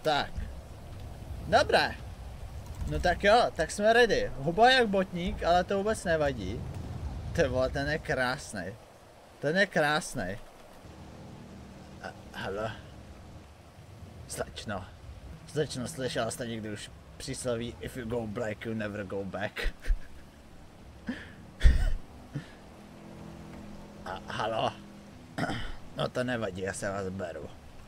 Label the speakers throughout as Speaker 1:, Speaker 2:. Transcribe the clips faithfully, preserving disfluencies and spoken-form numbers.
Speaker 1: Tak. Dobré. No tak jo, tak jsme ready. Huba jak botník, ale to vůbec nevadí. Ty vole, ten je krásný. Ten je krásný. Halo. Slečno. Slečno, slyšela jste někdy už přísloví if you go black, you never go back. A, halo. No to nevadí, já se vás beru.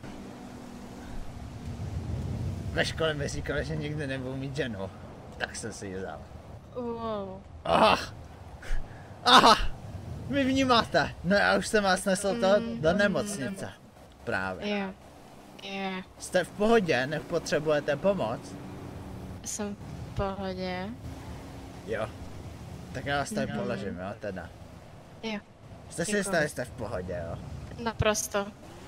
Speaker 1: Ve škole mi říkali, že nikdy nebudu mít ženu. Tak jsem si ji vzal.
Speaker 2: Wow.
Speaker 1: Aha. Aha. Vy vnímáte. No já už jsem vás nesl to do nemocnice. Právě.
Speaker 2: Jo. Jo.
Speaker 1: Jste v pohodě, nepotřebujete pomoc?
Speaker 2: Jsem v pohodě.
Speaker 1: Jo. Tak já vás tady
Speaker 2: No.
Speaker 1: položím, jo, teda.
Speaker 2: Jo.
Speaker 1: Jste si
Speaker 2: Děkuju.
Speaker 1: jistá, že jste v pohodě, jo?
Speaker 2: Naprosto.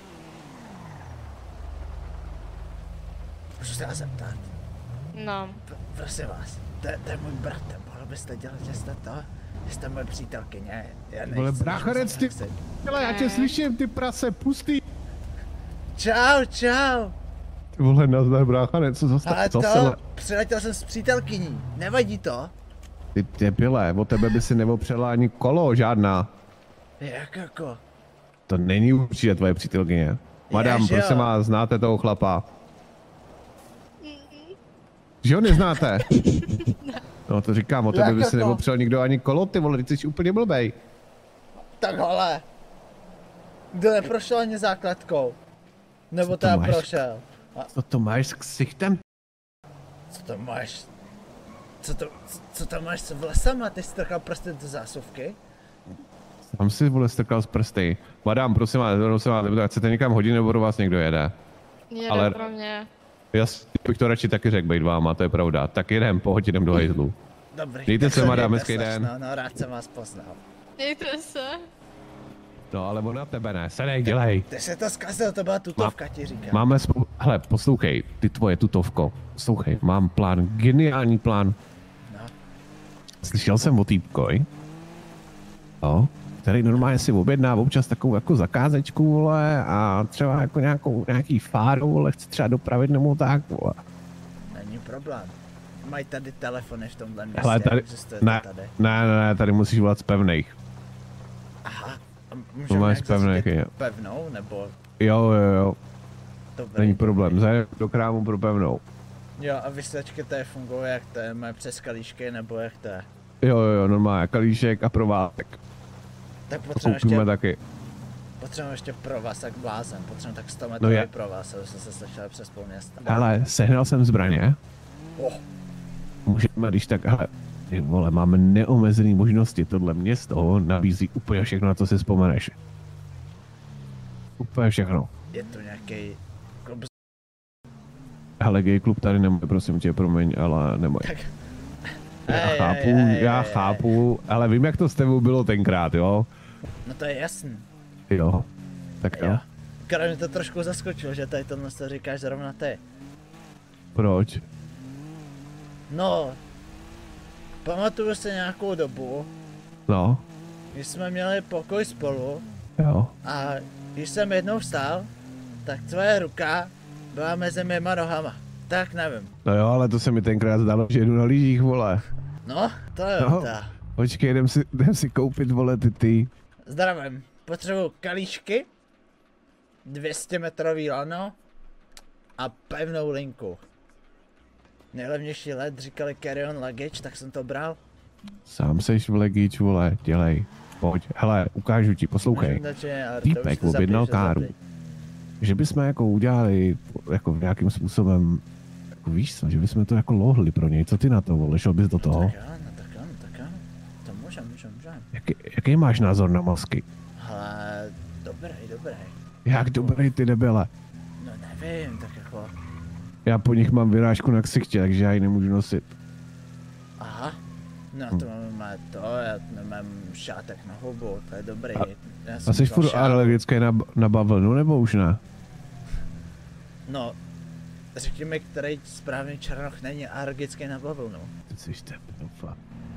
Speaker 1: Můžu se vás zeptat?
Speaker 2: No.
Speaker 1: P prosím vás, to, to je můj bratr, mohl byste dělat, že jste to? Že jste moje přítelkyně, já nechci.
Speaker 3: Vole, brácharec, ty vole, já tě slyším, ty prase, pustý.
Speaker 1: Čau, čau.
Speaker 3: Ty vole, nazdar, brácharec, co zase,
Speaker 1: Ale
Speaker 3: co
Speaker 1: to,
Speaker 3: se...
Speaker 1: přiletěl jsem s přítelkyní, nevadí to?
Speaker 3: Ty debile, o tebe by si neopřela ani kolo, žádná.
Speaker 1: Jak jako?
Speaker 3: To není určitě tvoje přítelkyně. Madam,
Speaker 1: že jo.
Speaker 3: prosím vás, znáte toho chlapa? Že ho neznáte? No to říkám, o tebe by si
Speaker 1: jako?
Speaker 3: neopřel nikdo ani kolo, ty vole, ty jsi úplně blbej.
Speaker 1: Tak hele. Kdo neprošel ani základkou? Nebo
Speaker 3: Co to
Speaker 1: teda
Speaker 3: máš?
Speaker 1: prošel? A
Speaker 3: Co to máš s ksichtem?
Speaker 1: co to máš? Co to, co, co tam máš s vlasama? Ty jsi strkal prsty do zásuvky?
Speaker 3: Tam si, vole, strkal z prsty. Madam, prosím vás, prosím vás, nebo chcete někam hodit, nebo do vás někdo jede?
Speaker 2: Jede
Speaker 3: Ale-
Speaker 2: pro mě.
Speaker 3: Jasně, bych to radši taky řekl, bejt váma, to je pravda. Tak jedem, pohoď, jdem do hejzlu.
Speaker 1: Dobrý.
Speaker 3: Dejte
Speaker 1: tak
Speaker 3: se, madam,
Speaker 1: mějte
Speaker 3: hezký den.
Speaker 1: slečno, No, rád jsem vás poznal.
Speaker 2: Mějte se.
Speaker 3: No, ale ona tebe ne, sedej, dělej.
Speaker 1: Ty se to zkazil, to byla tutovka, ti říkám.
Speaker 3: Máme spou- hele, poslouchej, ty tvoje tutovko, poslouchej, mám plán, geniální plán.
Speaker 1: No.
Speaker 3: Slyšel jsem o týpkoj, jo, který normálně si objedná občas takovou jako zakázečku, vole, a třeba jako nějakou, nějaký fáru, vole, chce třeba dopravit nebo tak, vole.
Speaker 1: Není problém. Mají tady telefony v tomhle městě,
Speaker 3: Hele, tady,
Speaker 1: existuje to
Speaker 3: ne,
Speaker 1: tady.
Speaker 3: ne, ne, ne, tady musíš volat z pevných.
Speaker 1: Aha. A
Speaker 3: To
Speaker 1: můžeme
Speaker 3: máš
Speaker 1: jak
Speaker 3: pevné,
Speaker 1: zařídit
Speaker 3: jo.
Speaker 1: pevnou, nebo
Speaker 3: Jo, jo, jo,
Speaker 1: dobrý.
Speaker 3: není problém, zajdem do krámu pro pevnou.
Speaker 1: Jo, a vysvětlačky tady fungují jak to je, mají přes kalíšky, nebo jak to je?
Speaker 3: Jo, jo, jo, normálně, kalíšek a provázek.
Speaker 1: Tak
Speaker 3: To
Speaker 1: potřebujeme
Speaker 3: koupíme
Speaker 1: ještě,
Speaker 3: taky.
Speaker 1: potřebujeme ještě provaz, jak blázen, potřebujeme tak sto metrový
Speaker 3: je-
Speaker 1: provaz, aby jsme se slyšeli přes půl města.
Speaker 3: Hele, sehnal jsem zbraně.
Speaker 1: Oh.
Speaker 3: Můžeme, když tak, hele, ty vole, máme neomezené možnosti, tohle město nabízí úplně všechno, na co si vzpomeneš. Úplně všechno.
Speaker 1: Je to nějaký klub.
Speaker 3: Hele, gay klub tady nemá, prosím tě, promiň, ale nemoj.
Speaker 1: Tak.
Speaker 3: Já
Speaker 1: Hej,
Speaker 3: chápu,
Speaker 1: hej, hej,
Speaker 3: já
Speaker 1: hej,
Speaker 3: chápu, ale vím, jak to s tebou bylo tenkrát, jo?
Speaker 1: No to je jasný.
Speaker 3: Jo. Tak jo.
Speaker 1: Jo. Akorát mě to trošku zaskočilo, že tady tohle to říkáš zrovna ty.
Speaker 3: Proč?
Speaker 1: No, pamatuju si nějakou dobu,
Speaker 3: No,
Speaker 1: když jsme měli pokoj spolu
Speaker 3: jo.
Speaker 1: a když jsem jednou vstal, tak tvoje ruka byla mezi mýma nohama. Tak nevím.
Speaker 3: No jo, ale to se mi tenkrát zdalo, že jdu na lyžích, vole.
Speaker 1: No, to je
Speaker 3: No.
Speaker 1: ta.
Speaker 3: Počkej, jdem si, jdem si koupit, vole, ty ty.
Speaker 1: Zdravím. Potřebuju kalíšky, dvě stě metrový lano a pevnou linku. Nejlevnější let říkali carry on luggage, tak jsem to bral.
Speaker 3: Sám seš v legíč, vole, dělej. Pojď, hele, ukážu ti, poslouchej.
Speaker 1: Můžu dát, že- ale to
Speaker 3: Týpek
Speaker 1: už to
Speaker 3: objednal
Speaker 1: zapíš,
Speaker 3: káru.
Speaker 1: zapíš.
Speaker 3: Že bychom jako udělali, jako nějakým způsobem, jako víš co, že bychom to jako lohli pro něj, co ty na to, vole, šel bys do toho?
Speaker 1: Tak ano, tak ano, tak ano. To můžem, můžem, můžem.
Speaker 3: Jaký, jaký máš názor na masky?
Speaker 1: Ale dobrý, dobrý.
Speaker 3: Jak dobrý ty debile.
Speaker 1: No nevím, tak jako,
Speaker 3: Já po nich mám vyrážku na ksichtě, takže já ji nemůžu nosit.
Speaker 1: aha. No
Speaker 3: Hm.
Speaker 1: to máme to, já nemám šátek na hubu, to je dobrý.
Speaker 3: A-
Speaker 1: Já jsem
Speaker 3: A jsi
Speaker 1: vzal
Speaker 3: furt
Speaker 1: šátek.
Speaker 3: alergický na, na bavlnu, nebo už ne?
Speaker 1: No, řekni mi, který správný černoch není alergický na bavlnu.
Speaker 3: Ty jsi tep, no fakt.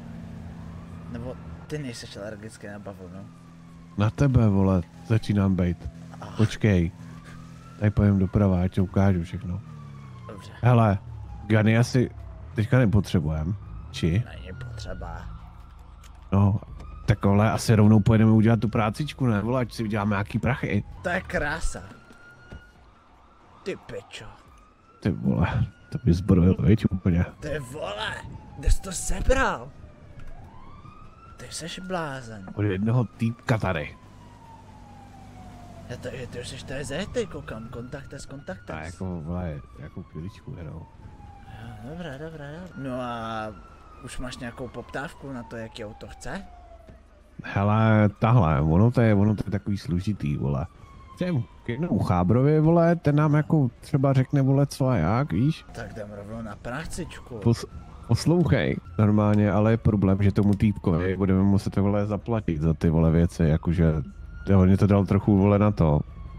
Speaker 1: Nebo ty nejseš alergický na bavlnu.
Speaker 3: Na tebe, vole, začínám bejt.
Speaker 1: Ah,
Speaker 3: Počkej. Tady pojem doprava, já ti ukážu všechno.
Speaker 1: Dobře,
Speaker 3: Hele, Gany asi teďka nepotřebujeme, či?
Speaker 1: není potřeba.
Speaker 3: No, tak vole, asi rovnou pojedeme udělat tu prácičku, ne? Vole, ať si uděláme nějaký prachy.
Speaker 1: To je krása. Ty pičo.
Speaker 3: Ty vole, to by zbrojil, viď, úplně.
Speaker 1: Ty vole, kde jsi to sebral? Ty jsi blázen.
Speaker 3: Od jednoho týpka tady.
Speaker 1: Já to, ty už jsi tady zajetej, koukám, kontakte s kontaktem.
Speaker 3: A jako, vole, jako chvíličku jenom.
Speaker 1: Jo, dobré, dobré, dobré. No a už máš nějakou poptávku na to, jaký auto chce?
Speaker 3: Hele, tahle, ono to je, ono to je takový složitý, vole. Těm k jednomu Chábrovi, vole, ten nám jako třeba řekne, vole, co a jak, víš?
Speaker 1: Tak jdem rovnou na prácičku.
Speaker 3: Pos, poslouchej, normálně, ale je problém, že tomu týpkovi budeme muset, vole, zaplatit za ty, vole, věci, jakože, on mě to dal trochu, vole, na to.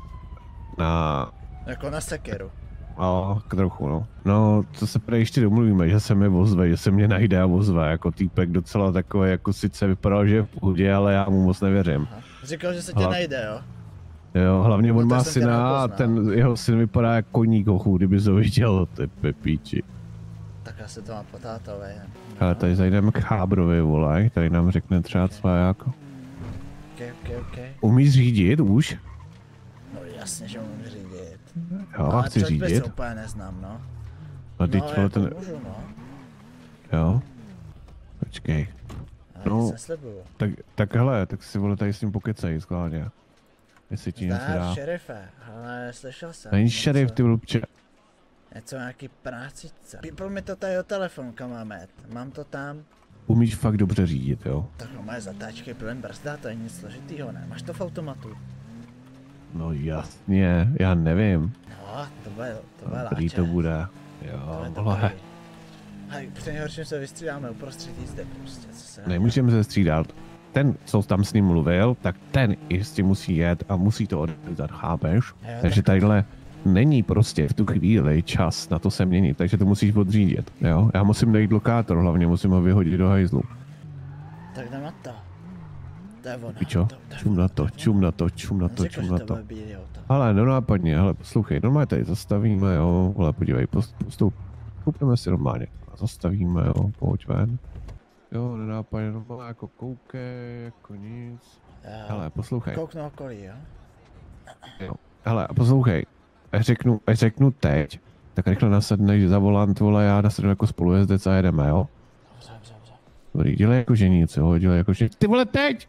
Speaker 3: Na...
Speaker 1: Jako na sekeru.
Speaker 3: No, trochu, no. No, to se prý ještě domluvíme, že se mi ozve, že se mě najde a ozve, jako týpek docela takový, jako sice vypadal, že je v pohodě, ale já mu moc nevěřím.
Speaker 1: Aha. Říkal, že se tě
Speaker 3: Hla-
Speaker 1: najde, jo?
Speaker 3: Jo, hlavně on
Speaker 1: No, tak
Speaker 3: má
Speaker 1: jsem tě
Speaker 3: syna a
Speaker 1: nepoznal.
Speaker 3: ten jeho syn vypadá jako koník hochu, kdyby to viděl, ty pepíči.
Speaker 1: Tak asi to má po tátovi.
Speaker 3: Ale tady zajdeme k Chábrovi, vole, tady nám řekne třeba co a jak.
Speaker 1: Ok, ok, ok.
Speaker 3: Umíš řídit už?
Speaker 1: No jasně, že umím řídit.
Speaker 3: Jo,
Speaker 1: Ale
Speaker 3: chci
Speaker 1: přes bez
Speaker 3: řídit.
Speaker 1: se úplně neznám, no.
Speaker 3: A teď,
Speaker 1: no,
Speaker 3: vole,
Speaker 1: jako
Speaker 3: ten,
Speaker 1: můžu, no.
Speaker 3: jo. Počkej,
Speaker 1: Ale
Speaker 3: No.
Speaker 1: no. se slibuju.
Speaker 3: tak, tak hele, tak si vole tady s ním pokecej, skválně. Jestli ti něco
Speaker 1: Zdar,
Speaker 3: dá.
Speaker 1: šerife, ale slyšel jsem.
Speaker 3: Není
Speaker 1: něco-
Speaker 3: šerif, ty blbče.
Speaker 1: Něco nějaký prácičce. Pípl mi to tady o telefon, kam mám jet. Mám to tam.
Speaker 3: Umíš fakt dobře řídit, jo?
Speaker 1: Tak no, moje zatáčky, plyn, brzda, to je nic složitýho, ne? Máš to v automatu?
Speaker 3: No jasně, já nevím.
Speaker 1: No, to bude, to bude
Speaker 3: Který
Speaker 1: láče.
Speaker 3: to bude.
Speaker 1: To
Speaker 3: Jo,
Speaker 1: bude
Speaker 3: vole.
Speaker 1: dobrý. Hej, při nejhorším se vystřídáme uprostřed jízdy prostě, co se...
Speaker 3: Nemůžeme se střídat. Ten, co tam s ním mluvil, tak ten jistě musí jet a musí to oddat, chápeš?
Speaker 1: Jo,
Speaker 3: Takže
Speaker 1: tak-
Speaker 3: tadyhle není prostě v tu chvíli čas na to se měnit, takže to musíš odřídit, jo? Já musím najít lokátor, hlavně musím ho vyhodit do hajzlu.
Speaker 1: Tak jdem na to. To je ono.
Speaker 3: Pičo,
Speaker 1: to je
Speaker 3: čum
Speaker 1: ono,
Speaker 3: na to,
Speaker 1: je
Speaker 3: čum na to, čum na
Speaker 1: ono.
Speaker 3: to,
Speaker 1: Neřekl,
Speaker 3: čum
Speaker 1: že
Speaker 3: na
Speaker 1: to
Speaker 3: to.
Speaker 1: bude bílý auto.
Speaker 3: Ale nenápadně, hele, poslouchej, normálně tady zastavíme, jo, ale podívej, post- postup, koupíme si normálně, zastavíme, jo, pojď ven. Jo, nenápadně, normálně jako koukej, jako nic.
Speaker 1: Jo.
Speaker 3: Hele, poslouchej,
Speaker 1: Kouknu okolí, jo?
Speaker 3: jo, hele, řeknu, řeknu, řeknu teď, tak rychle nasedneš za volant, vole, já nasednu jako spolujezdec a jedeme, jo?
Speaker 1: Dobře, dobře, dobře.
Speaker 3: Dobrý, dělej jako že nic, jo, dělej jako že, ty vole, teď!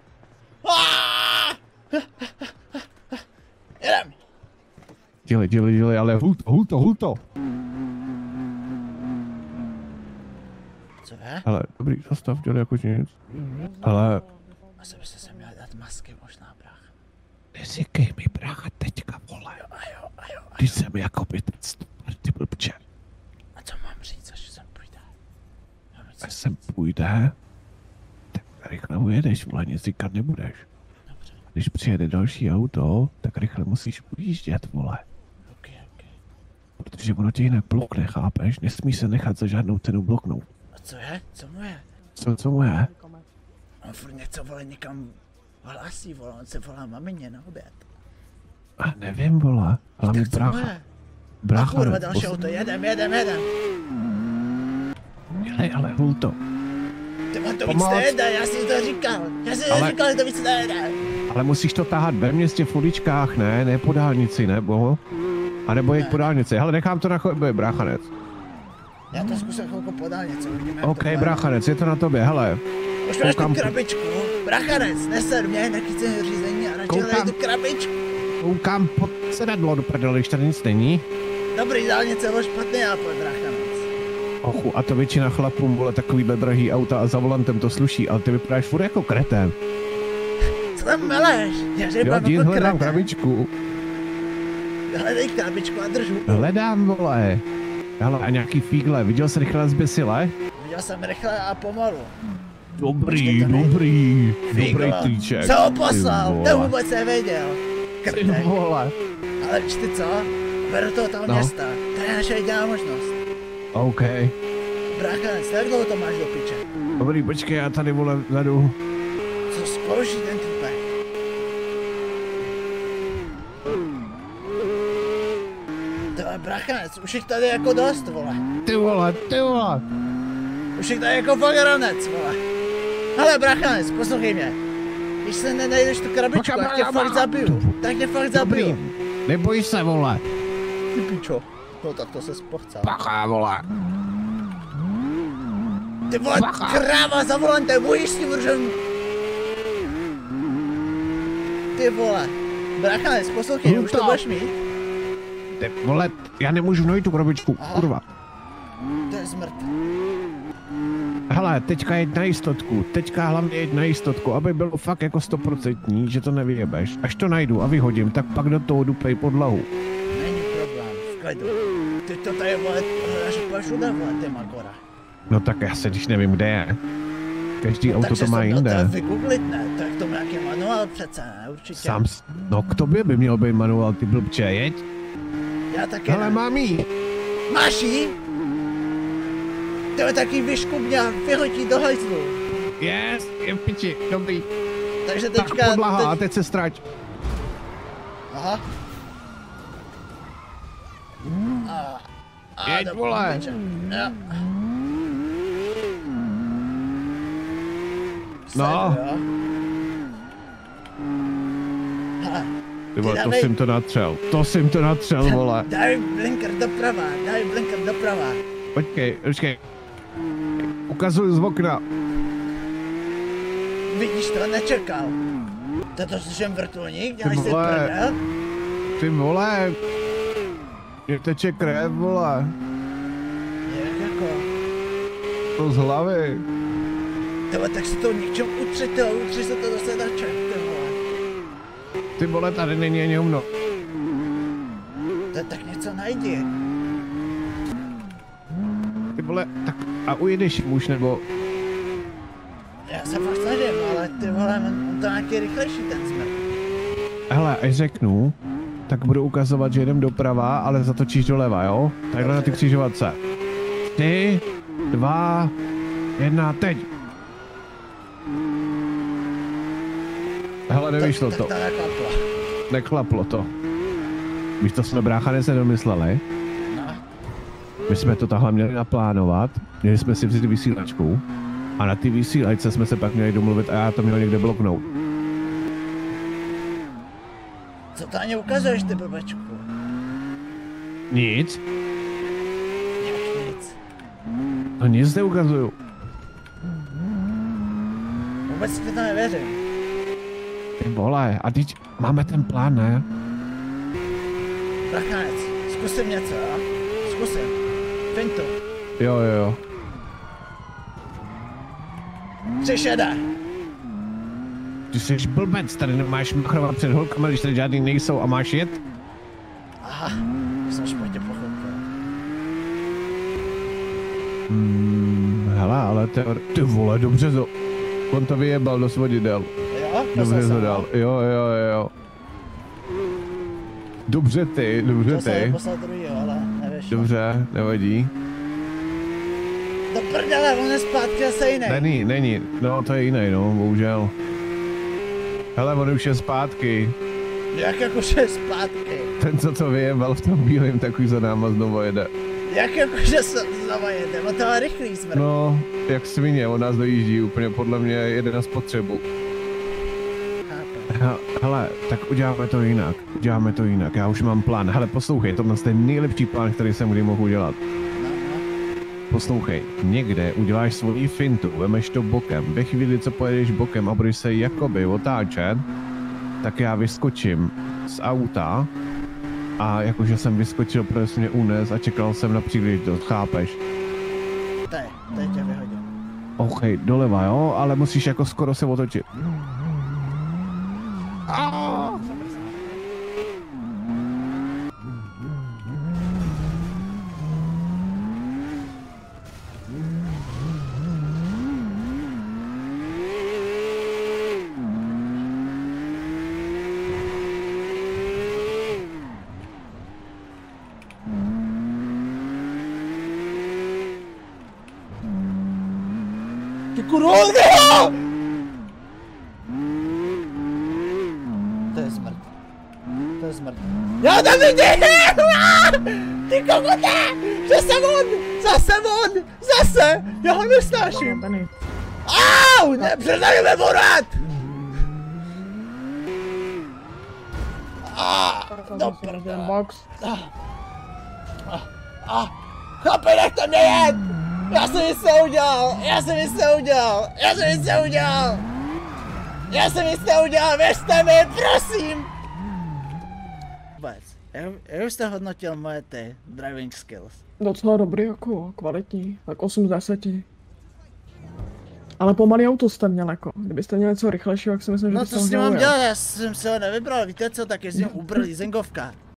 Speaker 1: Jedem!
Speaker 3: Dělej, dělej, dělej, ale hul to, hul to, hul to!
Speaker 1: Co je?
Speaker 3: Hele, dobrý, zastav, dělej jako že nic. Hele,
Speaker 1: Asi by se sem měl dát masky možná, brácha.
Speaker 3: neříkej mi, brácha, teďka, vole.
Speaker 1: A jo, a jo, a
Speaker 3: Ty
Speaker 1: jo.
Speaker 3: jsem jako by ten stopar, ty blbče.
Speaker 1: A co mám říct, až sem půjde? Mám říct,
Speaker 3: Až sem půjde, tak rychle ujedeš, vole, nic říkat nebudeš.
Speaker 1: dobře,
Speaker 3: Když přijede další auto, tak rychle musíš ujíždět, vole.
Speaker 1: ok, ok.
Speaker 3: Protože ono tě jinak blokne, chápeš? Nesmíš se nechat za žádnou cenu bloknout.
Speaker 1: A co je? Co mu je?
Speaker 3: Co, co mu je?
Speaker 1: On furt něco vole někam hlásí, vole, on se volá mamině na oběd.
Speaker 3: A nevím, vole. Ale mi
Speaker 1: Tak co mu
Speaker 3: brácha,
Speaker 1: je? A
Speaker 3: brácha,
Speaker 1: kurva,
Speaker 3: ne-
Speaker 1: další
Speaker 3: pos-
Speaker 1: auto, jedem, jedem, jedem.
Speaker 3: Dělej, ale hul to.
Speaker 1: Ty on to víc
Speaker 3: Pomoc.
Speaker 1: nejede, já si to říkal. Já si to
Speaker 3: Ale-
Speaker 1: říkal, že to víc nejede.
Speaker 3: Ale musíš to tahat ve městě v uličkách, ne? Ne po dálnici, nebo? A nebo jít po dálnici. Hele, nechám to na chodbě, bráchanec.
Speaker 1: Já to zkusím chvilku po dálnici, uvidíme, jak
Speaker 3: OK,
Speaker 1: to bude.
Speaker 3: bráchanec, je to na tobě, hele.
Speaker 1: Už máš tu
Speaker 3: koukám-
Speaker 1: krabičku, brachanec, neser mě na chycení řízení a radši
Speaker 3: Koukám.
Speaker 1: hledej tu krabičku.
Speaker 3: Koukám pod sedadlo do prdele, když tady nic není.
Speaker 1: Dobrý, dálnice byl špatný nápad, brachanec.
Speaker 3: Ochu, a to většina chlapům, vole, takovýhle drahý auta a za volantem to sluší, ale ty vypadáš furt jako kretén.
Speaker 1: Co tam meleš? Já
Speaker 3: Jo,
Speaker 1: žebám
Speaker 3: díl,
Speaker 1: jako
Speaker 3: hledám
Speaker 1: kreten.
Speaker 3: krabičku.
Speaker 1: Hledej krabičku a držu.
Speaker 3: Hledám, vole. Hele, a nějaký fígle, viděl jsi rychle zběsile?
Speaker 1: Viděl jsem rychle a pomalu.
Speaker 3: Dobrý,
Speaker 1: Počkej, to nejde.
Speaker 3: dobrý,
Speaker 1: Fíglo,
Speaker 3: dobrý týček.
Speaker 1: co ho
Speaker 3: Ty
Speaker 1: poslal,
Speaker 3: vole.
Speaker 1: to vůbec nevěděl.
Speaker 3: Ty
Speaker 1: Krtek.
Speaker 3: vole.
Speaker 1: Ale víš ty co? Beru to toho
Speaker 3: No.
Speaker 1: města. To je naše jediná možnost.
Speaker 3: OK.
Speaker 1: Brachanec, jak dlouho to máš do piče?
Speaker 3: Dobrý, počkej, já tady, vole, vzadu.
Speaker 1: Co zkouší ten týpek? To je brachanec, už jich tady jako dost, vole.
Speaker 3: Ty vole, ty vole.
Speaker 1: Už jich tady jako fakt ranec, vole. Hele, brachanec, poslouchej mě. Když se nenajdeš tu krabičku, tak tě fakt zabiju. Tak tě fakt zabiju.
Speaker 3: Neboj se, vole.
Speaker 1: Ty pičo. No tak to se spochcel.
Speaker 3: Bacha, vole.
Speaker 1: Ty vole, kráva za volantem, bojíš s tím vržem. Ty vole. Brachanec, poslouchej, už to budeš mít.
Speaker 3: Ty vole, já nemůžu najít tu krabičku,
Speaker 1: Aha.
Speaker 3: kurva.
Speaker 1: To je smrt.
Speaker 3: Hele, teďka jít na jistotku, teďka hlavně jít na jistotku, aby bylo fakt jako stoprocentní, že to nevyjebeš. Až to najdu a vyhodím, tak pak do toho dupej podlahu.
Speaker 1: Není problém, v klidu. Ty to tady, vole, že půjdeš všude, vole, ty Magora.
Speaker 3: No tak já se když nevím, kde je. Každý auto to má jinde.
Speaker 1: Takže to vygooglit, ne? To je k tomu nějaký manuál přece, ne? Určitě.
Speaker 3: Sám, s- no k tobě by měl být manuál, ty blbče, jeď.
Speaker 1: Já taky
Speaker 3: Hele,
Speaker 1: ne.
Speaker 3: mám jí.
Speaker 1: Máš jí? Tebe taky vyškubně a vyhodí do hajzlu.
Speaker 3: Yes, je v piči, dobrý.
Speaker 1: Takže
Speaker 3: Tak
Speaker 1: teďka...
Speaker 3: podlaha a
Speaker 1: teď...
Speaker 3: teď se strať.
Speaker 1: Aha. A, a
Speaker 3: Jeď,
Speaker 1: dobrý,
Speaker 3: vole.
Speaker 1: teče. Jo.
Speaker 3: No.
Speaker 1: Sedu, jo. Hele,
Speaker 3: Ty vole,
Speaker 1: Ty
Speaker 3: to
Speaker 1: dávej-
Speaker 3: jsem to natřel, to jsem to natřel, vole.
Speaker 1: daj blinker doprava, daj blinker doprava.
Speaker 3: Počkej, počkej. Ukazuju z okna.
Speaker 1: Vidíš to, nečekal. Toto slyším vrtulník, děláš si
Speaker 3: vole.
Speaker 1: prdel?
Speaker 3: Ty vole. Mě teče krev, vole.
Speaker 1: Jak jako?
Speaker 3: To z hlavy.
Speaker 1: Tyhle, tak si to něčem utři, to, utři se to do sedaček, ty vole.
Speaker 3: Ty vole, tady není ani hovno.
Speaker 1: To, tak něco najdi.
Speaker 3: Ty vole, tak a ujedeš jim už, nebo...
Speaker 1: Já se fakt snažím, ale ty vole, on, on to nějaký rychlejší ten smrt.
Speaker 3: Hele, až řeknu, tak budu ukazovat, že jedem doprava, ale zatočíš doleva, jo? Takhle na ty křižovatce. Tři, dva, jedna, teď. Hele, nevyšlo
Speaker 1: tak,
Speaker 3: to.
Speaker 1: Tak to neklaplo.
Speaker 3: Neklaplo to. Víš, to jsme brácha se domysleli.
Speaker 1: No,
Speaker 3: My jsme to tahle měli naplánovat, měli jsme si vzít vysílačku a na ty vysílačce jsme se pak měli domluvit a já to měl někde bloknout.
Speaker 1: co to ani ukazuješ, ty blbečku?
Speaker 3: Nic?
Speaker 1: Jak nic.
Speaker 3: No nic neukazuju.
Speaker 1: Vůbec ti to nevěřím.
Speaker 3: Ty vole, a teď máme ten plán, ne?
Speaker 1: Brachanec, zkusím něco, jo? Zkusím. Fintu.
Speaker 3: Jo, jo, jo.
Speaker 1: Tři šedé.
Speaker 3: Ty jsi blbec, tady nemáš machrovat před holkama, když tady žádný nejsou a máš jet?
Speaker 1: Aha, to jsem špatně pochopil.
Speaker 3: Hmm, hele, ale teor... Ty vole, dobře to... On to vyjebal do svodidel.
Speaker 1: Jo?
Speaker 3: Dobře
Speaker 1: jsem
Speaker 3: to dal, jo, jo, jo. Dobře ty, dobře
Speaker 1: To jsem
Speaker 3: ty.
Speaker 1: poslal druhý, ale nevyšlo.
Speaker 3: Dobře, nevadí.
Speaker 1: Do prdele, on je zpátky zase jiný.
Speaker 3: Není, není, no to je jiný, no, bohužel. Hele, on už je zpátky.
Speaker 1: Jak jakože je zpátky?
Speaker 3: Ten, co to vyjebal v tom bílém, tak už za náma znovu jede.
Speaker 1: Jak jakože se znovu jede? On to má rychlý smrt.
Speaker 3: No, jak svině, on nás dojíždí úplně, podle mě jede na spotřebu.
Speaker 1: Chápu.
Speaker 3: He- Hele, tak uděláme to jinak, uděláme to jinak, já už mám plán. Hele, poslouchej, tohle je nejlepší plán, který jsem kdy mohl udělat.
Speaker 1: No, no.
Speaker 3: Poslouchej, někde uděláš svoji fintu, vemeš to bokem, ve chvíli, co pojedeš bokem a budeš se jakoby otáčet, tak já vyskočím z auta a jakože jsem vyskočil, protože jsi mě unes a čekal jsem na příležitost, chápeš?
Speaker 1: Tady, tady tě vyhodím.
Speaker 3: OK, doleva, jo, ale musíš jako skoro se otočit. Ah!
Speaker 1: Ty kurva! To je smrt. To je smrt. Já to vidím! Ty kokote! Zase on! Zase on! Zase! Já ho nesnáším! Au! Nepřestaneme vorat! Ah, do prdele. Ah, ah, ah. Chlapi, nechte mě jet! Já jsem nic neudělal! Já jsem nic neudělal! Já jsem nic neudělal! Já jsem nic neudělal! Věřte mi, prosím! Vůbec, jak, jak jste hodnotil moje ty driving skills?
Speaker 4: Docela dobrý, jako kvalitní, tak osm z deseti. Ale pomalý auto jste měl jako, kdybyste měli něco rychlejšího, jak si myslím, že
Speaker 1: No
Speaker 4: byste
Speaker 1: to
Speaker 4: ho
Speaker 1: s ním mám
Speaker 4: měl.
Speaker 1: dělat, já jsem se ho nevybral, víte co, tak jezdím Uber leasingovka.